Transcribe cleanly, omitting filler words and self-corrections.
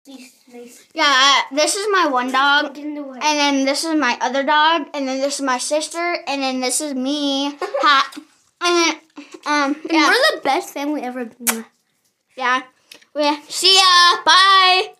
Yeah, this is my one dog, and then this is my other dog, and then this is my sister, and then this is me. And then, yeah. We're the best family ever. Yeah. See ya. Bye.